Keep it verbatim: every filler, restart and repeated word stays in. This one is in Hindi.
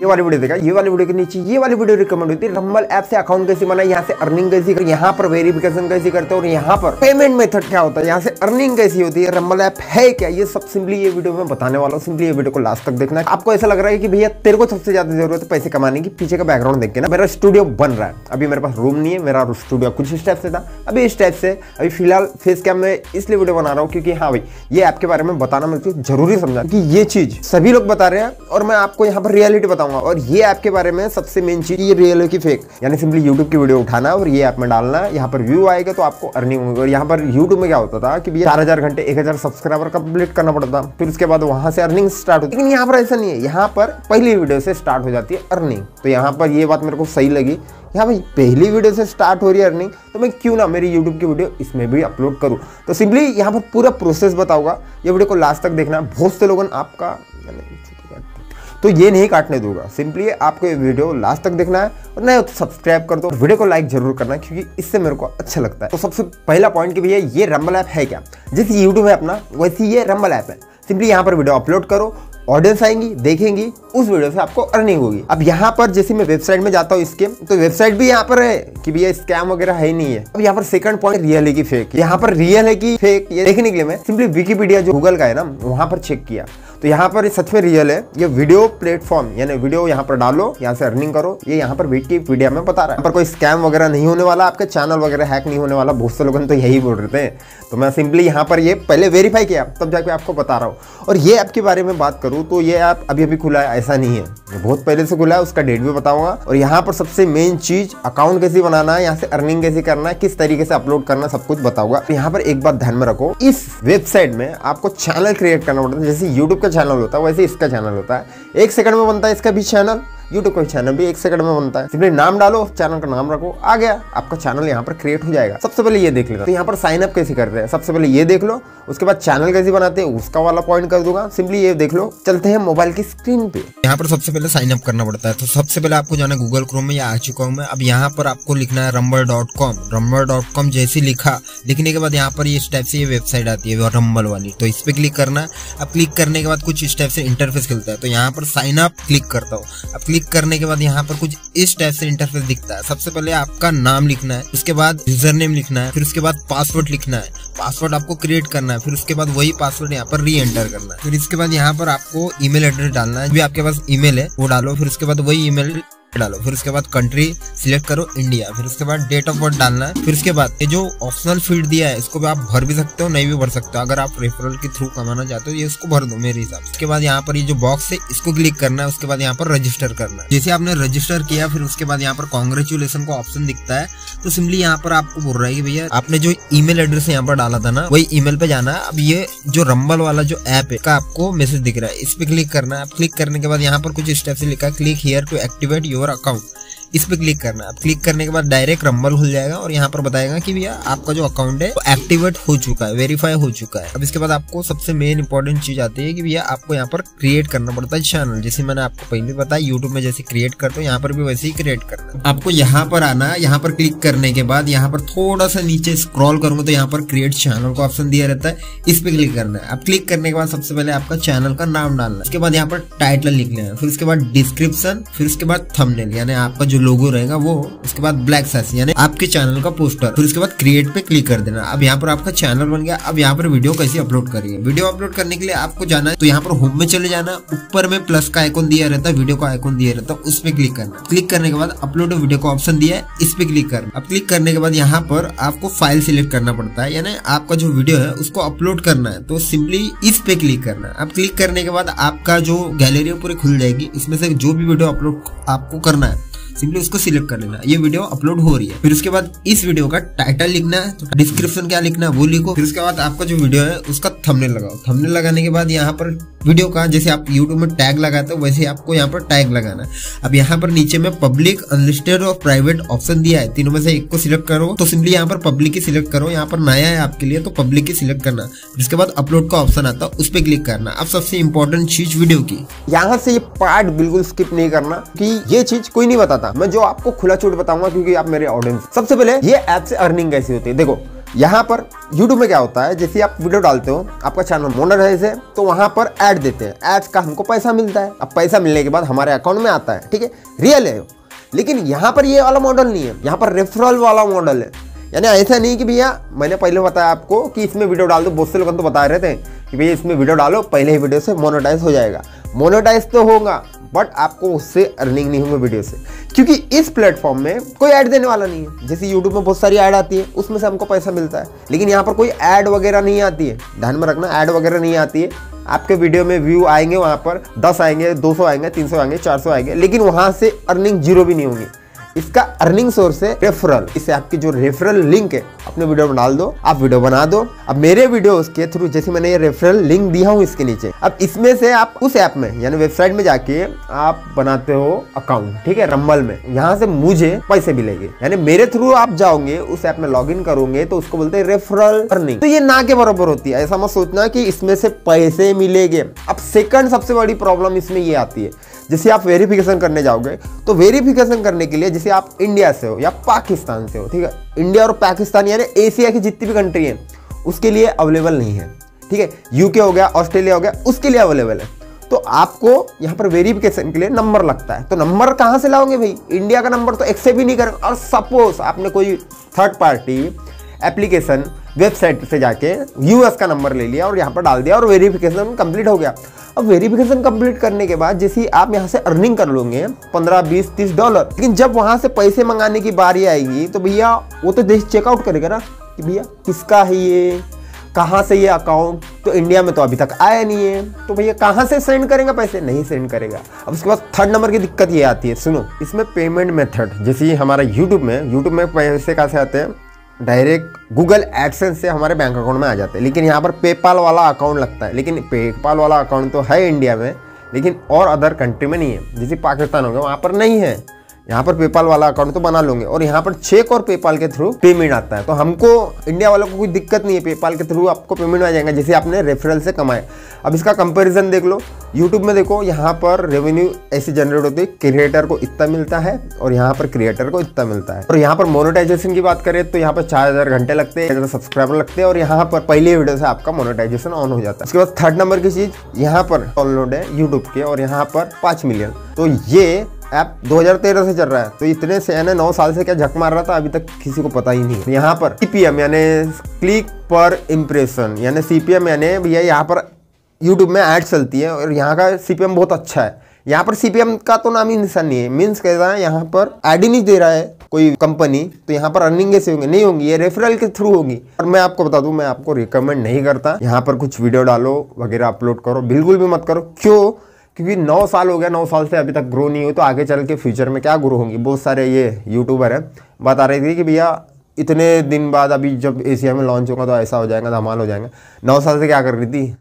ये वाली वीडियो देखा, ये वाली वीडियो के नीचे ये वाली वीडियो रिकमेंड होती है। रंबल ऐप से अकाउंट कैसे बनाए, यहाँ से अर्निंग कैसी कर, यहाँ पर वेरिफिकेशन कैसे करते हैं और यहाँ पर पेमेंट मेथड क्या होता है, यहाँ से अर्निंग कैसी होती है, रंबल ऐप है क्या, ये सब सिंपली ये वीडियो में बताने वाला हूँ। सिंपली ये वीडियो को लास्ट तक देखना है। आपको ऐसा लग रहा है कि भैया तेरे को सबसे ज्यादा जरूरत है पैसे कमाने की, पीछे का बैकग्राउंड देख के ना मेरा स्टूडियो बन रहा है। अभी मेरे पास रूम नहीं है, मेरा स्टूडियो कुछ इस टाइप से था, अभी इस टाइप से। अभी फिलहाल फेस कैम में इसलिए वीडियो बना रहा हूँ क्योंकि हाँ भाई ये ऐप के बारे में बताना मुझे जरूरी समझा कि ये चीज सभी लोग बता रहे हैं और मैं आपको यहाँ पर रियलिटी बताऊंगा। और ये ऐप के बारे में सबसे मेन चीज ये रियल है कि फेक, यानी सिंपली यूट्यूब की वीडियो उठाना और ये ऐप में डालना, यहाँ पर व्यू आएगा तो आपको अर्निंग होगी। और यहाँ पर यूट्यूब में क्या होता था कि भैया चार हजार घंटे एक हजार सब्सक्राइबर कंप्लीट करना पड़ता, फिर उसके बाद वहां से अर्निंग स्टार्ट होती। लेकिन यहाँ पर ऐसा नहीं है, यहाँ पर पहली वीडियो से स्टार्ट हो जाती है अर्निंग। तो यहाँ पर ये बात मेरे को सही लगी, यहाँ भाई पहली वीडियो से स्टार्ट हो रही है अर्निंग, तो मैं क्यों ना मेरी यूट्यूब की वीडियो इसमें भी अपलोड करूँ। तो सिंपली यहाँ पर पूरा प्रोसेस बताऊंगा, ये वीडियो को लास्ट तक देखना। बहुत से लोगों आपका तो ये नहीं काटने दूंगा, सिंपली आपको ये वीडियो लास्ट तक देखना है और नहीं तो सब्सक्राइब कर दो, वीडियो को लाइक जरूर करना है क्योंकि इससे मेरे को अच्छा लगता है। तो सबसे पहला पॉइंट कि भैया ये रंबल ऐप है क्या, जैसे यूट्यूब है अपना वैसे ये रंबल ऐप है। सिंपली यहाँ पर वीडियो अपलोड करो, ऑडियंस आएंगी, देखेंगी, उस वीडियो से आपको अर्निंग होगी। अब यहाँ पर जैसे मैं वेबसाइट में जाता हूँ इसके, तो वेबसाइट भी यहाँ पर है कि भैया स्कैम वगैरह है ही नहीं है। अब यहाँ पर सेकंड पॉइंट रियल है कि फेक, यहाँ पर रियल है कि फेक ये देखने के लिए मैं सिंपली विकिपीडिया जो गूगल का है ना वहां पर चेक किया, तो यहाँ पर सच में रियल है। ये वीडियो प्लेटफॉर्म यानी वीडियो यहाँ पर डालो, यहाँ से अर्निंग करो, ये यहाँ पर विकिपीडिया में बता रहा है। यहाँ पर कोई स्कैम वगैरह नहीं होने वाला, आपके चैनल वगैरह हैक नहीं होने वाला। बहुत से लोग तो यही बोल रहे थे, तो मैं सिंपली यहाँ पर ये पहले वेरीफाई किया तब जाके आपको बता रहा हूँ। और ये ऐप के बारे में बात करूँ तो ये ऐप अभी अभी खुला है, ऐसा नहीं है, ये बहुत पहले से खुला है, उसका डेट भी बताऊंगा। और यहाँ पर सबसे मेन चीज अकाउंट कैसे बनाना है, यहाँ से अर्निंग कैसे करना है, किस तरीके से अपलोड करना, सब कुछ बताऊंगा। यहाँ पर एक बात ध्यान में रखो, इस वेबसाइट में आपको चैनल क्रिएट करना पड़ता है। जैसे यूट्यूब का चैनल होता है वैसे इसका चैनल होता है, एक सेकंड में बनता है इसका भी चैनल, यूट्यूब का चैनल भी एक सेकंड में बनता है। सिंपली नाम डालो, चैनल का नाम रखो, आ गया आपका चैनल यहाँ पर क्रिएट हो जाएगा। सबसे पहले ये देख लेना, तो यहाँ पर साइन अप कैसे करते हैं सबसे पहले ये देख लो, उसके बाद चैनल कैसे बनाते हैं उसका वाला पॉइंट कर दूंगा। सिंपली ये देख लो, चलते हैं मोबाइल की स्क्रीन पे। यहाँ पर सबसे पहले साइन अप करना पड़ता है, तो सबसे पहले आपको जाना गूगल क्रोम में, या आ चुका हूँ मैं। अब यहाँ पर आपको लिखना है Rumble dot com. Rumble dot com जैसे लिखा, लिखने के बाद यहाँ पर इस टाइप से ये वेबसाइट आती है रंबल वाली, तो इस पे क्लिक करना है। अब क्लिक करने के बाद कुछ इस टाइप से इंटरफेस खुलता है, तो यहाँ पर साइन अप क्लिक करता हूँ। अब क्लिक करने के बाद यहाँ पर कुछ इस टाइप से इंटरफेस दिखता है। सबसे पहले आपका नाम लिखना है, उसके बाद यूजर नेम लिखना है, फिर उसके बाद पासवर्ड लिखना है, पासवर्ड आपको क्रिएट करना है, फिर उसके बाद वही पासवर्ड यहाँ पर री एंटर करना है। फिर इसके बाद यहाँ पर आपको ईमेल एड्रेस डालना है, जो आपके पास ईमेल है वो डालो, फिर उसके बाद वही ईमेल डालो, फिर उसके बाद कंट्री सिलेक्ट करो इंडिया, फिर उसके बाद डेट ऑफ बर्थ डालना है। फिर उसके बाद ये जो ऑप्शनल फील्ड दिया है इसको भी आप भर भी सकते हो, नहीं भी भर सकते हो। अगर आप रेफरल के थ्रू कमाना चाहते हो ये इसको भर दो मेरे हिसाब से। उसके बाद यहाँ पर ये जो बॉक्स है इसको क्लिक करना है, उसके बाद यहाँ पर रजिस्टर करना है। जैसे आपने रजिस्टर किया फिर उसके बाद यहाँ पर कॉन्ग्रेचुलेशन का ऑप्शन दिखता है, तो सिंपली यहाँ पर आपको बोल रहा है कि भैया आपने जो ईमेल एड्रेस यहाँ पर डाला था ना वही ईमेल पे जाना है। अब ये जो रंबल वाला जो ऐप है का आपको मैसेज दिख रहा है, इस पे क्लिक करना है। अब क्लिक करने के बाद यहाँ पर कुछ स्टेप से लिखा है click here to activate your account, इस पे क्लिक करना है। अब क्लिक करने के बाद डायरेक्ट रंबल खुल जाएगा और यहाँ पर बताएगा कि भैया आपका जो अकाउंट है वो एक्टिवेट हो चुका है, वेरीफाई हो चुका है। अब इसके बाद आपको सबसे मेन इंपॉर्टेंट चीज आती है कि भैया आपको यहाँ पर क्रिएट करना पड़ता है चैनल। जैसे मैंने आपको पहले बताया यूट्यूब में जैसे क्रिएट करते हो यहाँ पर भी वैसे ही क्रिएट करना है। आपको यहाँ पर आना है, यहाँ पर क्लिक करने के बाद यहाँ पर थोड़ा सा नीचे स्क्रॉल करूंगा तो यहाँ पर क्रिएट चैनल का ऑप्शन दिया रहता है, इस पे क्लिक करना है। अब क्लिक करने के बाद सबसे पहले आपका चैनल का नाम डालना है, उसके बाद यहाँ पर टाइटल लिखना है, फिर उसके बाद डिस्क्रिप्शन, फिर उसके बाद थंबनेल यानी आपका जो लोगो रहेगा वो, उसके बाद ब्लैक सैस यानी आपके चैनल का पोस्टर, फिर उसके बाद क्रिएट पे क्लिक कर देना। अब यहाँ पर आपका चैनल बन गया। अब यहाँ पर वीडियो कैसे अपलोड करिए, वीडियो अपलोड करने के लिए आपको जाना है, तो यहाँ पर होम में चले जाना, ऊपर में प्लस का आइकॉन दिया रहता है, वीडियो का आइकॉन दिया रहता है, उस पे क्लिक करना। क्लिक करने के बाद अपलोड वीडियो का ऑप्शन दिया है, इस पे क्लिक करना। अब क्लिक करने के बाद यहाँ पर आपको फाइल सिलेक्ट करना पड़ता है, यानी आपका जो वीडियो है उसको अपलोड करना है, तो सिंपली इस पे क्लिक करना है। अब क्लिक करने के बाद आपका जो गैलरी पूरी खुल जाएगी, इसमें से जो भी वीडियो अपलोड आपको करना है सिंपली उसको सिलेक्ट कर लेना, ये वीडियो अपलोड हो रही है। फिर उसके बाद इस वीडियो का टाइटल लिखना है, तो डिस्क्रिप्शन क्या लिखना है वो लिखो। फिर उसके बाद आपका जो वीडियो है उसका थंबनेल लगाओ। थंबनेल लगाने के बाद यहाँ पर वीडियो का जैसे आप यूट्यूब में टैग लगाते हो वैसे आपको यहाँ पर टैग लगाना है। अब यहाँ पर नीचे में पब्लिक, अनलिस्टेड और प्राइवेट ऑप्शन दिया है, तीनों में से एक को सिलेक्ट करो, तो सिंपली यहाँ पर पब्लिक ही सिलेक्ट करो। यहाँ पर नया है आपके लिए तो पब्लिक ही सिलेक्ट करना। उसके बाद अपलोड का ऑप्शन आता है, उस पर क्लिक करना। अब सबसे इंपॉर्टेंट चीज वीडियो की, यहाँ से ये पार्ट बिल्कुल स्किप नहीं करना कि ये चीज कोई नहीं बताता, मैं जो आपको खुला छूट बताऊंगा क्योंकि आप मेरे ऑडियंस। सबसे पहले ये ऐप से अर्निंग कैसी होती है देखो, यहाँ पर यूट्यूब में क्या होता है, जैसे आप वीडियो डालते हो, आपका चैनल मोनेटाइज है तो वहाँ पर ऐड देते हैं, एड्स का हमको पैसा मिलता है। अब पैसा मिलने के बाद हमारे अकाउंट में आता है, ठीक है, रियल है। लेकिन यहाँ पर ये वाला मॉडल नहीं है, यहाँ पर रेफरल वाला मॉडल है। यानी ऐसा नहीं कि भैया मैंने पहले बताया आपको कि इसमें वीडियो डाल दो, बहुत से लोग तो बता रहे थे कि भैया इसमें वीडियो डालो, पहले ही वीडियो से मोनेटाइज हो जाएगा। मोनेटाइज तो होगा बट आपको उससे अर्निंग नहीं होगी वीडियो से, क्योंकि इस प्लेटफॉर्म में कोई ऐड देने वाला नहीं है। जैसे यूट्यूब में बहुत सारी ऐड आती है, उसमें से हमको पैसा मिलता है, लेकिन यहाँ पर कोई ऐड वगैरह नहीं आती है। ध्यान में रखना, ऐड वगैरह नहीं आती है। आपके वीडियो में व्यू आएंगे, वहाँ पर दस आएंगे, दो सौ आएंगे, तीन सौ आएंगे, चार सौ आएंगे, लेकिन वहाँ से अर्निंग जीरो भी नहीं होगी। इसका अर्निंग सोर्स है रेफरल। इससे आपकी जो रेफरल लिंक है अपने वीडियो में डाल दो, आप वीडियो बना दो। अब मेरे वीडियोस के थ्रू जैसे मैंने ये रेफरल लिंक दिया हूँ इसके नीचे, अब इसमें से आप उस ऐप में यानी वेबसाइट में जाके आप बनाते हो अकाउंट, ठीक है, रंबल में। यहाँ से मुझे पैसे मिलेंगे, यानी मेरे थ्रू आप जाओगे उस ऐप में लॉग इन करोगे तो उसको बोलते हैं रेफरल अर्निंग। तो ये ना के बराबर होती है, ऐसा मत सोचना कि इसमें से पैसे मिलेंगे। अब सेकंड सबसे बड़ी प्रॉब्लम इसमें ये आती है, जैसे आप वेरिफिकेशन करने जाओगे तो वेरिफिकेशन करने के लिए जैसे आप इंडिया से हो या पाकिस्तान से हो, ठीक है, इंडिया और पाकिस्तान यानी एशिया की जितनी भी कंट्री है उसके लिए अवेलेबल नहीं है, ठीक है। यूके हो गया, ऑस्ट्रेलिया हो गया, उसके लिए अवेलेबल है। तो आपको यहाँ पर वेरिफिकेशन के लिए नंबर लगता है। तो नंबर कहाँ से लाओगे भाई? इंडिया का नंबर तो एक्सेप्ट भी नहीं करेगा। और सपोज आपने कोई थर्ड पार्टी एप्लीकेशन वेबसाइट से जाके यूएस का नंबर ले लिया और यहाँ पर डाल दिया और वेरिफिकेशन कंप्लीट हो गया। अब वेरिफिकेशन कंप्लीट करने के बाद जैसे आप यहाँ से अर्निंग कर लोगे पंद्रह बीस तीस डॉलर, लेकिन जब वहाँ से पैसे मंगाने की बारी आएगी तो भैया वो तो देश चेकआउट करेगा ना कि भैया किसका है ये, कहाँ से ये अकाउंट। तो इंडिया में तो अभी तक आया नहीं है, तो भैया कहाँ से सेंड करेंगे पैसे? नहीं सेंड करेगा। अब उसके बाद थर्ड नंबर की दिक्कत ये आती है, सुनो, इसमें पेमेंट मेथड जैसे हमारा यूट्यूब में यूट्यूब में पैसे कैसे आते हैं, डायरेक्ट गूगल एडसेंस से हमारे बैंक अकाउंट में आ जाते हैं। लेकिन यहाँ पर पेपाल वाला अकाउंट लगता है, लेकिन पेपाल वाला अकाउंट तो है इंडिया में लेकिन और अदर कंट्री में नहीं है। जैसे पाकिस्तान हो गया वहाँ पर नहीं है, यहाँ पर पेपाल वाला अकाउंट तो बना लोगे और यहाँ पर चेक और पेपाल के थ्रू पेमेंट आता है। तो हमको इंडिया वालों को कोई दिक्कत नहीं है, पेपाल के थ्रू आपको पेमेंट आ जाएगा जैसे आपने रेफरल से कमाए। अब इसका कंपैरिजन देख लो, यूट्यूब में देखो यहाँ पर रेवेन्यू ऐसी जनरेट होती है, क्रिएटर को इतना मिलता है और यहाँ पर क्रिएटर को इतना मिलता है। और यहाँ पर मोनेटाइजेशन की बात करें तो यहाँ पर चार हजार घंटे लगते हैं, सब्सक्राइबर लगते हैं और यहाँ पर पहले वीडियो से आपका मोनेटाइजेशन ऑन हो जाता है। उसके बाद थर्ड नंबर की चीज यहाँ पर डाउनलोड है यूट्यूब के और यहाँ पर पाँच मिलियन। तो ये ऐप दो हज़ार तेरह से चल रहा है, तो इतने से यानी नौ साल से क्या झक मार रहा था अभी तक किसी को पता ही नहीं। यहाँ पर सीपीएम यानी क्लिक पर इम्प्रेशन यानी सीपीएम यानी भैया यहाँ पर यूट्यूब में ऐड चलती है और यहाँ का सीपीएम बहुत अच्छा है। यहाँ पर सीपीएम का तो नाम ही निशान नहीं है, मीन्स कह रहा है यहाँ पर ऐड ही नहीं दे रहा है कोई कंपनी, तो यहाँ पर अर्निंग कैसे होंगे? नहीं होंगी, ये रेफरल के थ्रू होगी। और मैं आपको बता दूं, मैं आपको रिकमेंड नहीं करता यहाँ पर कुछ वीडियो डालो वगैरह अपलोड करो, बिल्कुल भी मत करो। क्यों? क्योंकि नौ साल हो गया, नौ साल से अभी तक ग्रो नहीं हुई, तो आगे चल के फ्यूचर में क्या ग्रो होंगी। बहुत सारे ये यूट्यूबर हैं बता रहे थे कि भैया इतने दिन बाद अभी जब एशिया में लॉन्च होगा तो ऐसा हो जाएगा, धमाल हो जाएगा। नौ साल से क्या कर रही थी?